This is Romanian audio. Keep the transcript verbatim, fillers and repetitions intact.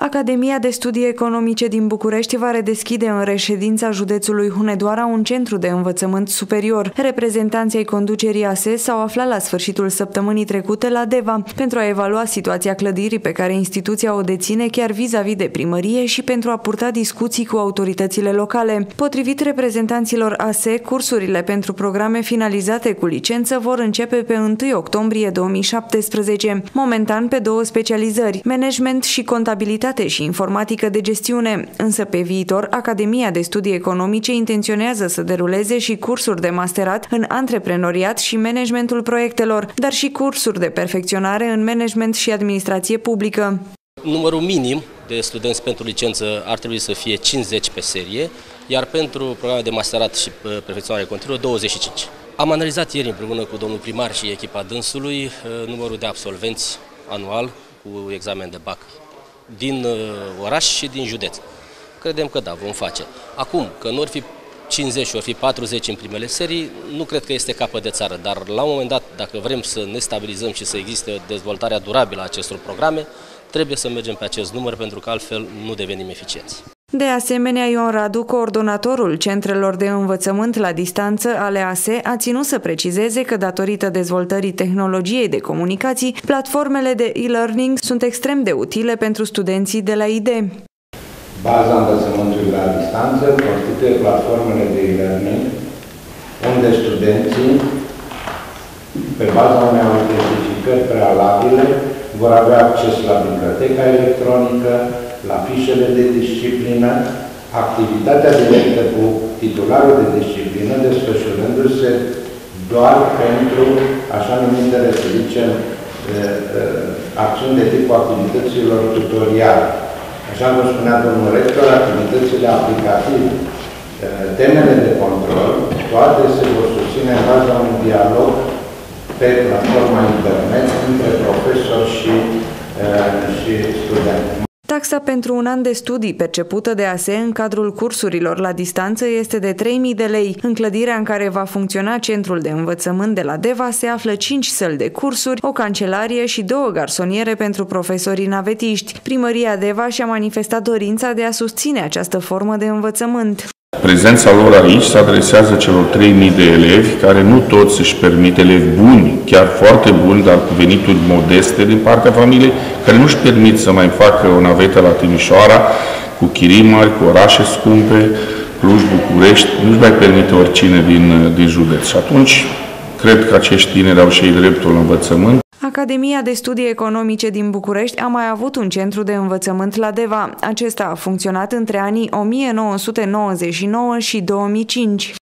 Academia de Studii Economice din București va redeschide în reședința județului Hunedoara un centru de învățământ superior. Reprezentanții ai conducerii A S E s-au aflat la sfârșitul săptămânii trecute la Deva pentru a evalua situația clădirii pe care instituția o deține chiar vis-a-vis de primărie și pentru a purta discuții cu autoritățile locale. Potrivit reprezentanților A S E, cursurile pentru programe finalizate cu licență vor începe pe întâi octombrie două mii șaptesprezece, momentan pe două specializări, management și contabilitate și informatică de gestiune, însă pe viitor Academia de Studii Economice intenționează să deruleze și cursuri de masterat în antreprenoriat și managementul proiectelor, dar și cursuri de perfecționare în management și administrație publică. Numărul minim de studenți pentru licență ar trebui să fie cincizeci pe serie, iar pentru programe de masterat și perfecționare continuă douăzeci și cinci. Am analizat ieri împreună cu domnul primar și echipa dânsului numărul de absolvenți anual cu examen de bac din oraș și din județ. Credem că da, vom face. Acum, că nu or fi cincizeci și or fi patruzeci în primele serii, nu cred că este capăt de țară, dar la un moment dat, dacă vrem să ne stabilizăm și să existe dezvoltarea durabilă a acestor programe, trebuie să mergem pe acest număr, pentru că altfel nu devenim eficienți. De asemenea, Ion Radu, coordonatorul centrelor de învățământ la distanță ale A S E, a ținut să precizeze că, datorită dezvoltării tehnologiei de comunicații, platformele de e-learning sunt extrem de utile pentru studenții de la I D E. Baza învățământului la distanță constituie platformele de e-learning, unde studenții, pe baza unei autentificări prealabile, vor avea acces la biblioteca electronică, la fișele de disciplină, activitatea directă cu titularul de disciplină, desfășurându-se doar pentru așa numitele, să zicem, acțiuni de tipul activităților tutoriale. Așa cum spunea domnul rector, activitățile aplicative, temele de control, toate se vor susține în baza unui dialog pe platforma internet între profesori și, și studenți. Taxa pentru un an de studii percepută de A S E în cadrul cursurilor la distanță este de trei mii de lei. În clădirea în care va funcționa centrul de învățământ de la Deva se află cinci săli de cursuri, o cancelarie și două garsoniere pentru profesorii navetiști. Primăria Deva și-a manifestat dorința de a susține această formă de învățământ. Prezența lor aici se adresează celor trei mii de elevi, care nu toți își permit, elevi buni, chiar foarte buni, dar cu venituri modeste din partea familiei, care nu își permit să mai facă o navetă la Timișoara, cu chirii mari, cu orașe scumpe, Cluj, București, nu își mai permite oricine din, din județ. Și atunci, cred că acești tineri au și ei dreptul la învățământ. Academia de Studii Economice din București a mai avut un centru de învățământ la Deva. Acesta a funcționat între anii o mie nouă sute nouăzeci și nouă și două mii cinci.